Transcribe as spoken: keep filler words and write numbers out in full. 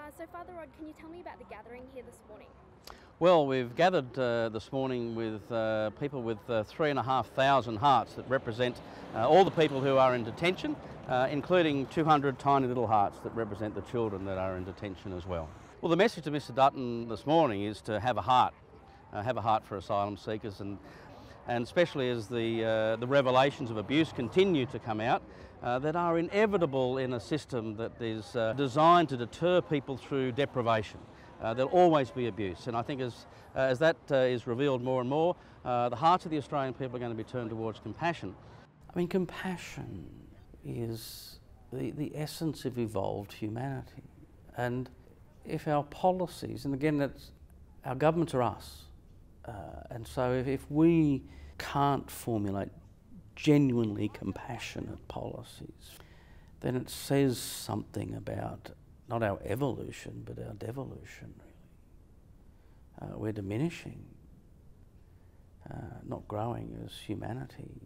Uh, so Father Rod, can you tell me about the gathering here this morning? Well, we've gathered uh, this morning with uh, people with uh, three and a half thousand hearts that represent uh, all the people who are in detention, uh, including two hundred tiny little hearts that represent the children that are in detention as well. Well, the message to Mister Dutton this morning is to have a heart, uh, have a heart for asylum seekers, and and especially as the, uh, the revelations of abuse continue to come out uh, that are inevitable in a system that is uh, designed to deter people through deprivation. Uh, there'll always be abuse, and I think as, uh, as that uh, is revealed more and more, uh, the hearts of the Australian people are going to be turned towards compassion. I mean, compassion is the, the essence of evolved humanity, and if our policies, and again, that's, our governments are us, Uh, and so if, if we can't formulate genuinely compassionate policies, then it says something about not our evolution, but our devolution, really. Uh, we're diminishing, uh, not growing as humanity.